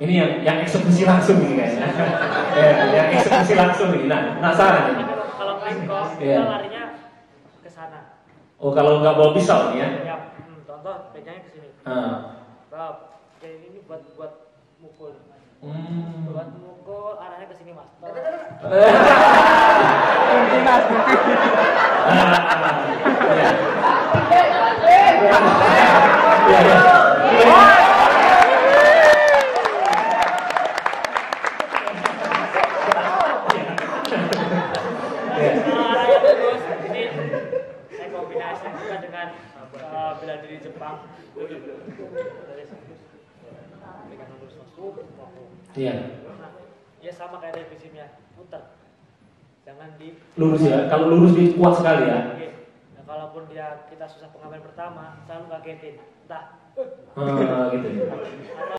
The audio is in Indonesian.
Ini yang eksekusi langsung ini kayaknya. Yang eksekusi langsung ini. Nah, penasaran ini. Kalau pengkos kita larinya ke sana. Oh, kalau nggak bawa pisau nih ya? Ya, contoh pegangnya ke sini. Kayak ini buat mukul. Buat mukul arahnya ke sini, Mas. Arahnya bagus. Ini saya kombinasikan dengan bela diri Jepang. Iya. Nah, ya sama kayak dari prinsipnya, putar. Jangan di Lurus ya. Kalau lurus di kuat sekali ya. Oke. Nah, kalaupun kita susah pengambilan pertama, selalu kagetin. Entah. Gitu.